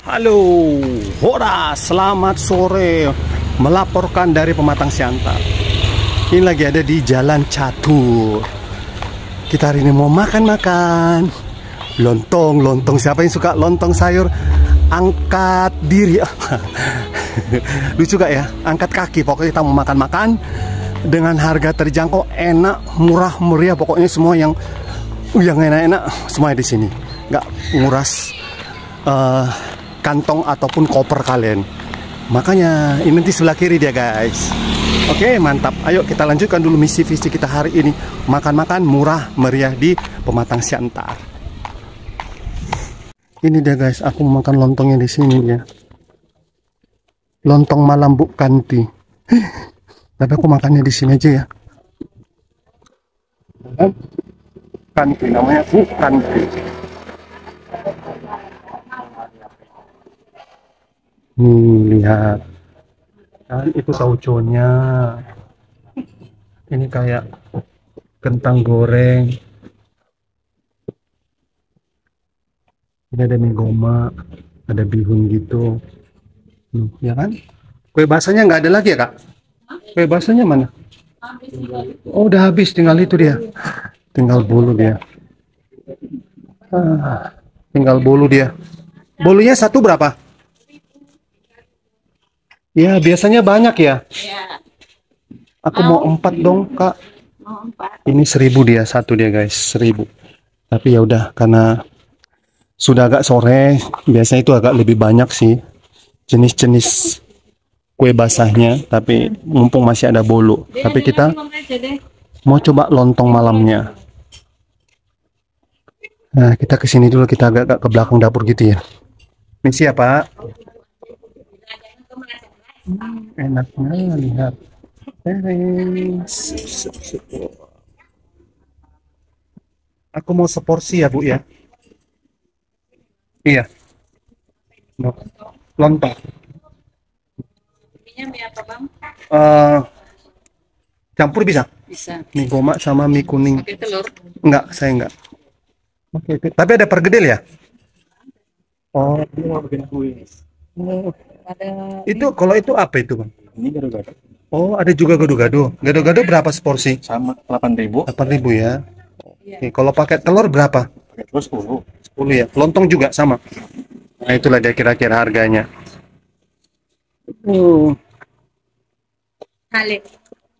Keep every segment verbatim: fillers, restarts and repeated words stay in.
Halo, hora, selamat sore. Melaporkan dari Pematang Siantar. Ini lagi ada di Jalan Catur. Kita hari ini mau makan-makan lontong, lontong. Siapa yang suka lontong sayur? Angkat diri. Lucu gak ya? Angkat kaki. Pokoknya kita mau makan-makan dengan harga terjangkau, enak, murah, meriah. Pokoknya semua yang yang enak-enak semua di sini. Nggak nguras uh, kantong ataupun koper kalian. Makanya ini nanti sebelah kiri dia, guys. Oke, mantap. Ayo kita lanjutkan dulu misi visi kita hari ini. Makan-makan murah meriah di Pematang Siantar. Ini dia, guys. Aku makan lontongnya di sini ya. Lontong malam Bu Kanti. Tapi aku makannya di sini aja ya. Kanti namanya Bu Kanti. Nih, lihat. Kan itu tauconya. Ini kayak kentang goreng. Ini ada mie goma, ada bihun gitu. Nih, ya kan? Kue basahnya nggak ada lagi ya, Kak? Kue basahnya mana? Oh, udah habis, tinggal itu dia. Tinggal bolu dia. Ah, tinggal bolu dia. Bolunya satu berapa? Ya, biasanya banyak ya. Ya. Aku mau, mau empat dong, Kak. Mau empat. Ini seribu dia, satu dia, guys, seribu. Tapi ya udah, karena sudah agak sore, biasanya itu agak lebih banyak sih jenis-jenis kue basahnya. Tapi mumpung masih ada bolu. Dia tapi kita mau coba lontong malamnya. Nah, kita kesini dulu, kita agak-agak ke belakang dapur gitu ya. Misi apa? Hmm, enaknya lihat. Aku mau seporsi ya, Bu ya. Iya. No. Lontong. Ini mie apa, Bang? Uh, campur bisa? Bisa. Mie goma sama mie kuning. Pakai telur? Enggak, saya enggak. Oke, okay. Tapi ada pergedel ya? Oh, ini mau bikin kue. Oh. Ada Itu kalau itu apa itu, Bang? Ini gado-gado. Oh, ada juga gado-gado. Gado-gado berapa seporsi? Sama delapan ribu. delapan ribu ya. Iya. Oke, kalau pakai telur berapa? Pakai telur sepuluh. sepuluh ya. Lontong juga sama. Nah, itulah dia kira-kira harganya. Uh. Halik.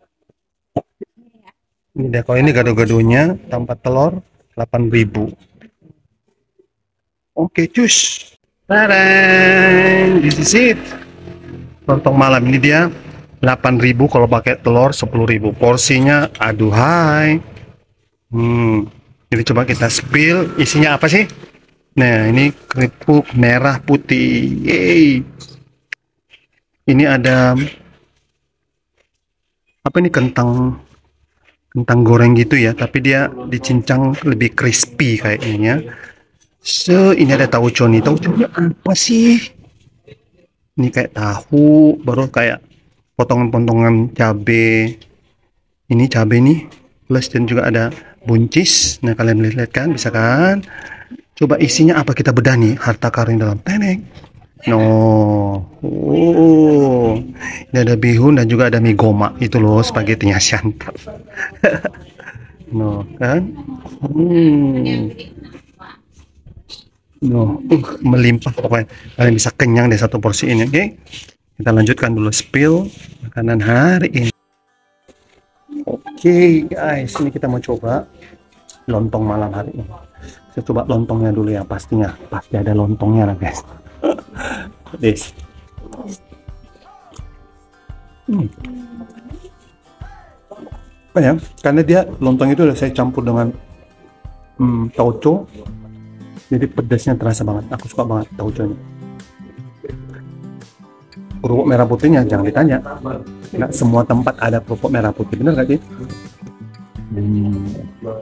Ini deh, kalau ini gado-gadonya tanpa telur delapan ribu. Oke, cus. Tarang, this is it. Lontong malam ini dia delapan ribu, kalau pakai telur sepuluh ribu. Porsinya aduhai. Hmm, jadi coba kita spill isinya apa sih? Nah, ini keripik merah putih. Yeay. Ini ada apa ini, kentang kentang goreng gitu ya, tapi dia dicincang lebih crispy kayaknya. So, ini ada tauco nih. Tauconya apa sih? Ini kayak tahu, baru kayak potongan-potongan cabe. Ini cabe nih, plus dan juga ada buncis. Nah, kalian lihat kan, bisa kan? Coba isinya apa, kita bedah nih, harta karun dalam teneng. No, oh, ini ada bihun dan juga ada mie goma. Itu loh spaghettinya Siantar. No, kan? Hmm. No, uh, melimpah pokoknya. Kalian bisa kenyang deh satu porsi ini, oke? Okay? Kita lanjutkan dulu spill makanan hari ini. Oke, okay, guys, ini kita mau coba lontong malam hari ini. Saya coba lontongnya dulu ya, pastinya pasti ada lontongnya lah, guys. This. Hmm. Apa ya? Karena dia lontong itu udah saya campur dengan hmm, tauco. Jadi pedasnya terasa banget. Aku suka banget tauconya. Kerupuk merah putihnya jangan ditanya. Nggak semua tempat ada kerupuk merah putih, bener gak sih? Hmm.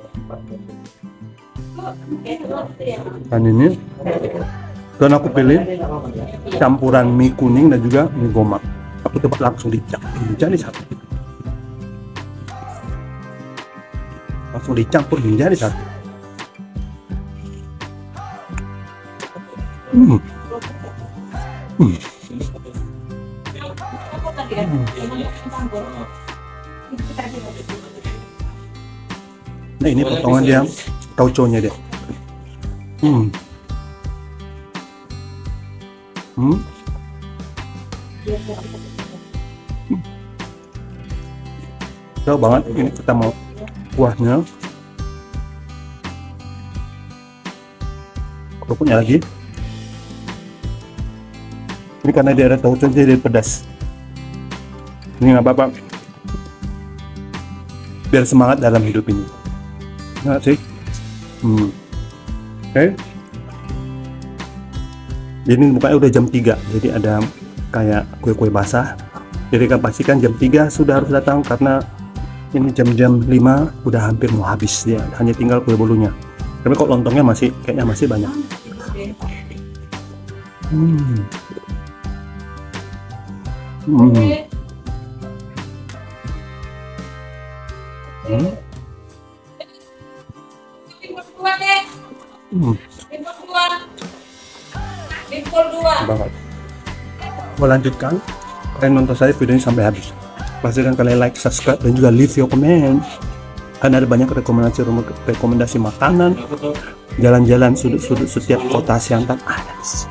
Dan ini, dan aku pilih campuran mie kuning dan juga mie goma. Aku coba langsung dicampur, jadi satu. Langsung dicampur menjadi satu. Hmm. Hmm. Apa tadi ya? Nah ini potongan dia, tauconya dia. Hmm. Hmm. Jauh banget ini kita mau kuahnya. Kerupuknya lagi. Ini karena dia ada tauco jadi pedas. Ini nggak apa-apa. Biar semangat dalam hidup ini. Nggak sih? Hmm. Oke. Okay. Jadi bukanya udah jam tiga. Jadi ada kayak kue-kue basah. Jadi kan pastikan jam tiga sudah harus datang karena ini jam-jam lima udah hampir mau habis dia. Hanya tinggal kue bolunya. Tapi kok lontongnya masih kayaknya masih banyak. Hmm. Hmm. Hmm. Hmm. Banget. Mau lanjutkan? Kalian nonton saya videonya sampai habis. Pastikan kalian like, subscribe, dan juga leave your comment. Karena ada banyak rekomendasi rekomendasi makanan, jalan-jalan sudut-sudut setiap kota Siantar ada di sini.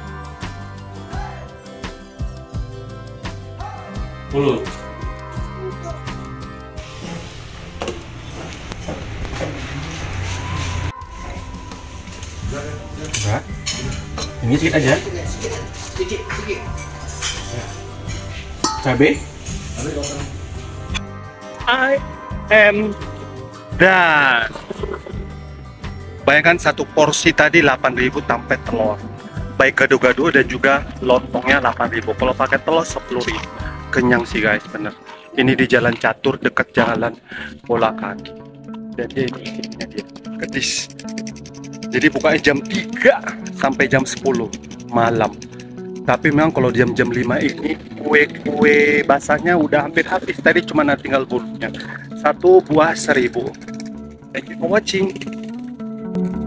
Enggak. Ini sedikit aja. Cabai. I am done. Bayangkan satu porsi tadi delapan ribu tanpa telur. Baik gado-gado dan juga lontongnya delapan ribu. Kalau pakai telur sepuluh ribu. Kenyang sih guys, bener. Ini di Jalan Catur dekat jalan bola kaki. Dan dia ini dia Kedis. Jadi bukanya jam tiga sampai jam sepuluh malam. Tapi memang kalau jam-jam lima ini kue-kue basahnya udah hampir habis. Tadi cuma tinggal bulunya. Satu buah seribu. Thank you for watching.